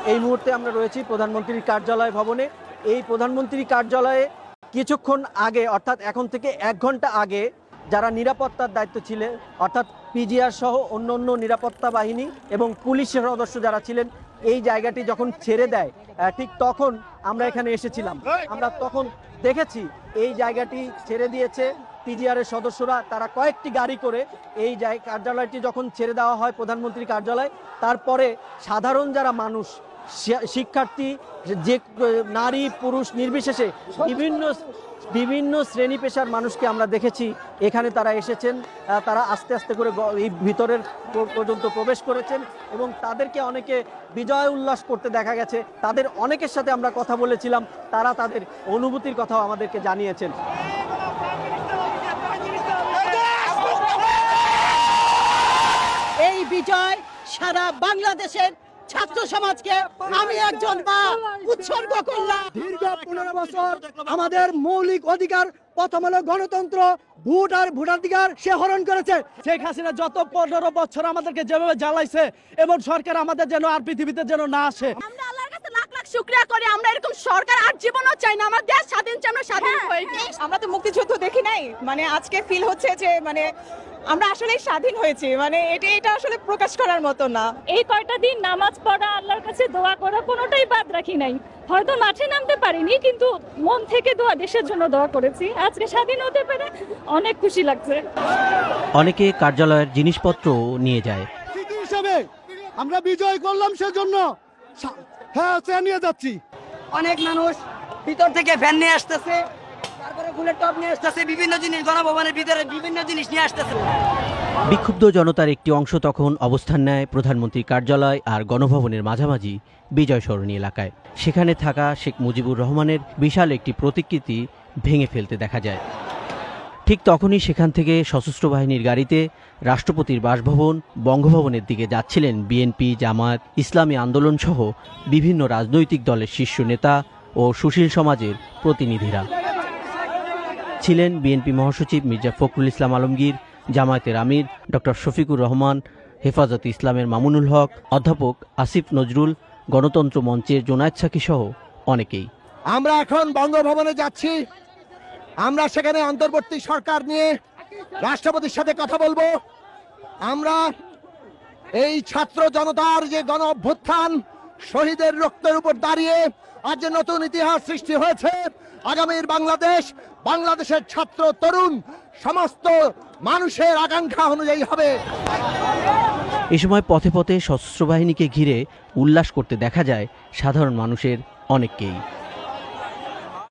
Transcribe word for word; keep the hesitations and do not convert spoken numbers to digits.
এই মুহূর্তে আমরা রয়েছি প্রধানমন্ত্রীর কার্যালয় ভবনে। এই প্রধানমন্ত্রী কার্যালয়ে কিছুক্ষণ আগে অর্থাৎ এখন থেকে এক ঘন্টা আগে যারা নিরাপত্তার দায়িত্ব ছিলেন অর্থাৎ পিজিআর সহ অন্য অন্য নিরাপত্তা বাহিনী এবং পুলিশের সদস্য যারা ছিলেন এই জায়গাটি যখন ছেড়ে দেয় ঠিক তখন আমরা এখানে এসেছিলাম। আমরা তখন দেখেছি এই জায়গাটি ছেড়ে দিয়েছে পিজিআরের সদস্যরা, তারা কয়েকটি গাড়ি করে এই কার্যালয়টি যখন ছেড়ে দেওয়া হয় প্রধানমন্ত্রী কার্যালয়, তারপরে সাধারণ যারা মানুষ শিক্ষার্থী যে নারী পুরুষ নির্বিশেষে বিভিন্ন বিভিন্ন শ্রেণী পেশার মানুষকে আমরা দেখেছি এখানে তারা এসেছেন, তারা আস্তে আস্তে করে এই ভিতরের পর্যন্ত প্রবেশ করেছেন এবং তাদেরকে অনেকে বিজয় উল্লাস করতে দেখা গেছে। তাদের অনেকের সাথে আমরা কথা বলেছিলাম, তারা তাদের অনুভূতির কথাও আমাদেরকে জানিয়েছেন। এই বিজয় সারা বাংলাদেশের ছাত্র সমাজকে আমি একজন মা উৎসর্গ করলাম। দীর্ঘ পনেরো বছর আমাদের মৌলিক অধিকার প্রথম হলো গণতন্ত্র, ভোট আর ভোটাধিকার সে হরণ করেছে। শেখ হাসিনা যত পনেরো বছর আমাদেরকে যেভাবে জ্বালাইছে এবং সরকার আমাদের যেন আর পৃথিবীতে যেন না আসে। আমরা আল্লাহর কাছে লাখ লাখ শুকরিয়া করি, আমরা এরকম সরকার আর জীবনও চাই না। আমার দেশ স্বাধীন চাই, আমরা স্বাধীন হই। আমরা তো মুক্তিযুদ্ধ দেখি নাই, মানে আজকে ফিল হচ্ছে যে মানে আমরা আসলে স্বাধীন হয়েছি, মানে এটা এটা আসলে প্রকাশ করার মতো না। এই কয়টা দিন নামাজ পড়া, আল্লাহর কাছে দোয়া করা কোনোটাই বাদ রাখি নাই। হয়তো মাঠে নামতে পারিনি, কিন্তু মন থেকে দোয়া, দেশের জন্য দোয়া করেছি। আজকে স্বাধীন হতে পেরে অনেক খুশি লাগছে। অনেকে কার্যালয়ের জিনিসপত্র নিয়ে যায়। স্মৃতি হিসেবে আমরা বিজয় করলাম সেজন্য হ্যাঁ নিয়ে যাচ্ছি। অনেক মানুষ ভিতর থেকে ফ্যান নিয়ে আসতেছে, তারপরে ফুলের টপ নিয়ে আসতেছে, বিভিন্ন জিনিস গণভবনের ভিতরে বিভিন্ন জিনিস নিয়ে আসতেছে। বিক্ষুব্ধ জনতার একটি অংশ তখন অবস্থান নেয় প্রধানমন্ত্রীর কার্যালয় আর গণভবনের মাঝামাঝি বিজয় সরণী এলাকায়। সেখানে থাকা শেখ মুজিবুর রহমানের বিশাল একটি প্রতিকৃতি ভেঙে ফেলতে দেখা যায়। ঠিক তখনই সেখান থেকে সশস্ত্র বাহিনীর গাড়িতে রাষ্ট্রপতির বাসভবন বঙ্গভবনের দিকে যাচ্ছিলেন বিএনপি, জামায়াত, ইসলামী আন্দোলন সহ বিভিন্ন রাজনৈতিক দলের শীর্ষ নেতা ও সুশীল সমাজের প্রতিনিধিরা। ছিলেন বিএনপি মহাসচিব মির্জা ফখরুল ইসলাম আলমগীর, জামায়াতের আমির ডক্টর শফিকুর রহমান, হেফাজতে ইসলামের মামুনুল হক, অধ্যাপক আসিফ নজরুল, গণতন্ত্র মঞ্চের জোনায়েদ সাকি সহ অনেকেই। আমরা এখন বঙ্গভবনে যাচ্ছি। আমরা সেখানে অন্তর্বর্তী সরকার নিয়ে রাষ্ট্রপতির সাথে কথা বলবো। আমরা এই ছাত্র জনতার যে গণ অভ্যুত্থান, শহীদের রক্তের উপর দাঁড়িয়ে আজ যে নতুন ইতিহাস সৃষ্টি হয়েছে, আগামীর বাংলাদেশ বাংলাদেশের ছাত্র তরুণ সমস্ত মানুষের আকাঙ্ক্ষা অনুযায়ী হবে। এ সময় পথে পথে সশস্ত্র বাহিনীকে ঘিরে উল্লাস করতে দেখা যায় সাধারণ মানুষের অনেককেই।